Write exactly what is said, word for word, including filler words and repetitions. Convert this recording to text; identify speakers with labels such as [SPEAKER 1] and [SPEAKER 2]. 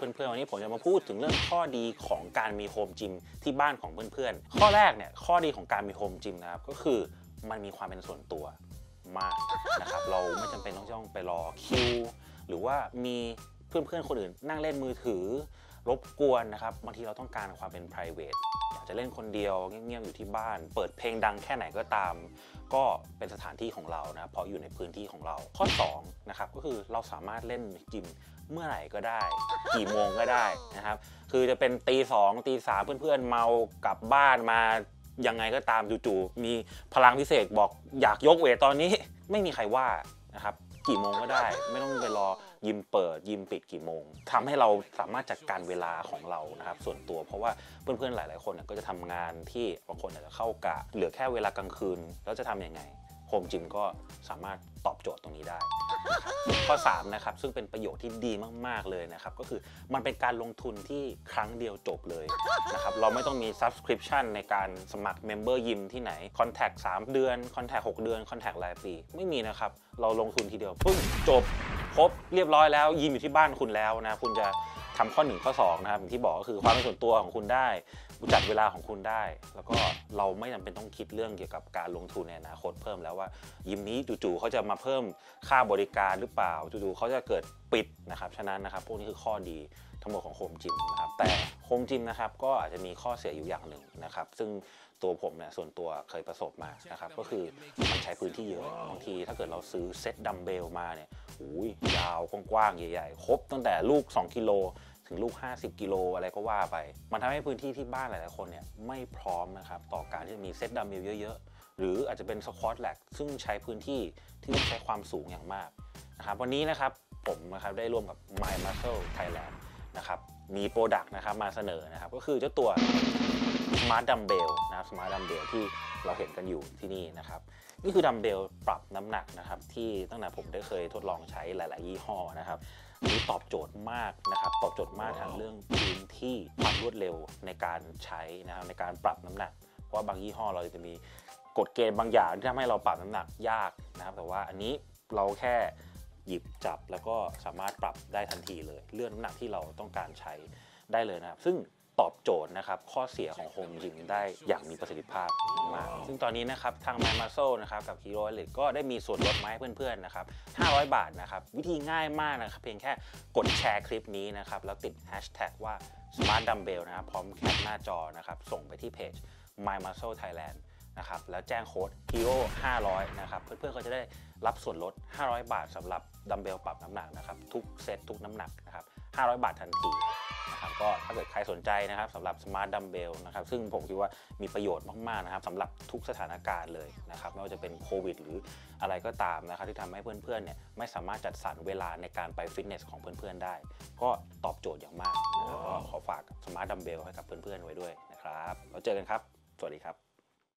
[SPEAKER 1] เพื่อนๆวันนี้ผมจะมาพูดถึงเรื่องข้อดีของการมีโฮมจิมที่บ้านของเพื่อนๆข้อแรกเนี่ยข้อดีของการมีโฮมจิมนะครับก็คือมันมีความเป็นส่วนตัวมากนะครับเราไม่จำเป็นต้องไปรอคิวหรือว่ามีเพื่อนๆคนอื่นนั่งเล่นมือถือรบกวนนะครับบางทีเราต้องการความเป็น private อยากจะเล่นคนเดียวเงียบๆอยู่ที่บ้านเปิดเพลงดังแค่ไหนก็ตามก็เป็นสถานที่ของเรานะเพราะอยู่ในพื้นที่ของเราข้อสองนะครับก็คือเราสามารถเล่นจิมเมื่อไหร่ก็ได้กี่โมงก็ได้นะครับคือจะเป็นตีสองตีสามเพื่อนๆเมากลับบ้านมายังไงก็ตามจู่ๆมีพลังพิเศษบอกอยากยกเวทตอนนี้ไม่มีใครว่านะครับกี่โมงก็ได้ไม่ต้องไปรอยิมเปิดยิมปิดกี่โมงทำให้เราสามารถจัดการเวลาของเรานะครับส่วนตัวเพราะว่าเพื่อนๆหลายๆคนก็จะทำงานที่บางคนอาจจะเข้ากะเหลือแค่เวลากลางคืนแล้วจะทำยังไงโฮมจิมก็สามารถตอบโจทย์ตรงนี้ได้ข้อสามนะครับซึ่งเป็นประโยชน์ที่ดีมากๆเลยนะครับก็คือมันเป็นการลงทุนที่ครั้งเดียวจบเลยนะครับเราไม่ต้องมี Subscription ในการสมัคร Member ยิมที่ไหน Contact สามเดือน Contact หกเดือน Contact รายปีไม่มีนะครับเราลงทุนทีเดียวปึ้งจบครบเรียบร้อยแล้วยิมอยู่ที่บ้านคุณแล้วนะคุณจะทำข้อหนึ่งข้อสองนะครับอย่างที่บอกก็คือความเป็นส่วนตัวของคุณได้จัดเวลาของคุณได้แล้วก็เราไม่จำเป็นต้องคิดเรื่องเกี่ยวกับการลงทุนในอนาคตเพิ่มแล้วว่ายิมนี้จู่ๆเขาจะมาเพิ่มค่าบริการหรือเปล่าจู่ๆเขาจะเกิดปิดนะครับฉะนั้นนะครับพวกนี้คือข้อดีทั้งหมดของโฮมจิมนะครับแต่โฮมจิมนะครับก็อาจจะมีข้อเสียอยู่อย่างหนึ่งนะครับซึ่งตัวผมเนี่ยส่วนตัวเคยประสบมานะครับก็คือมันใช้พื้นที่เยอะบางทีถ้าเกิดเราซื้อเซตดัมเบลมาเนี่ยอุ้ยยาวกว้างๆใหญ่ๆครบตั้งแต่ลูกสองกิโลถึงลูกห้าสิบกิโลอะไรก็ว่าไปมันทำให้พื้นที่ที่บ้านหลายๆคนเนี่ยไม่พร้อมนะครับต่อการที่จะมีเซตดัมเบลเยอะๆหรืออาจจะเป็นสควอตแล็กซึ่งใช้พื้นที่ที่ต้องใช้ความสูงอย่างมากนะครับวันนี้นะครับผมนะครับได้ร่วมกับ My Muscle Thailand นะครับมีโปรดักต์นะครับมาเสนอนะครับก็คือเจ้าตัว Smart Dumbbell นะครับ Smart Dumbbell ที่เราเห็นกันอยู่ที่นี่นะครับนี่คือดัมเบลปรับน้ำหนักนะครับที่ตั้งแต่ผมได้เคยทดลองใช้หลายๆยี่ห้อนะครับนี่ตอบโจทย์มากนะครับตอบโจทย์มากทางเรื่องพื้นที่ความรวดเร็วในการใช้นะครับในการปรับน้ำหนักเพราะว่าบางยี่ห้อเราจะมีกฎเกณฑ์บางอย่างที่ทำให้เราปรับน้ำหนักยากนะครับแต่ว่าอันนี้เราแค่หยิบจับแล้วก็สามารถปรับได้ทันทีเลยเลื่อนน้ำหนักที่เราต้องการใช้ได้เลยนะครับซึ่งตอบโจทย์นะครับข้อเสียของโฮมจิมได้อย่างมีประสิทธิภาพมากซึ่งตอนนี้นะครับทาง My Muscle นะครับกับ Hero Elite ก็ได้มีส่วนลดมาให้เพื่อนๆนะครับห้าร้อยบาทนะครับวิธีง่ายมากนะครับเพียงแค่กดแชร์คลิปนี้นะครับแล้วติด แฮชแท็ก ว่า Smart Dumbbell นะครับพร้อมแคปหน้าจอนะครับส่งไปที่เพจ My Muscle Thailand นะครับแล้วแจ้งโค้ด Hero ห้าร้อยนะครับเพื่อนๆก็จะได้รับส่วนลดห้าร้อยบาทสำหรับดัมเบลปรับน้ำหนักนะครับทุกเซตทุกน้ำหนักนะครับห้าร้อยบาททันทีนะครับก็ถ้าเกิดใครสนใจนะครับสำหรับ Smart Dumbbell นะครับซึ่งผมคิดว่ามีประโยชน์มากๆนะครับสำหรับทุกสถานการณ์เลยนะครับไม่ว่าจะเป็นโควิดหรืออะไรก็ตามนะครับที่ทำให้เพื่อนๆเนี่ยไม่สามารถจัดสรรเวลาในการไปฟิตเนสของเพื่อนๆได้ก็ตอบโจทย์อย่างมากนะครับก็ขอฝาก Smart Dumbbell ให้กับเพื่อนๆไว้ด้วยนะครับแล้วเจอกันครับสวัสดีครับ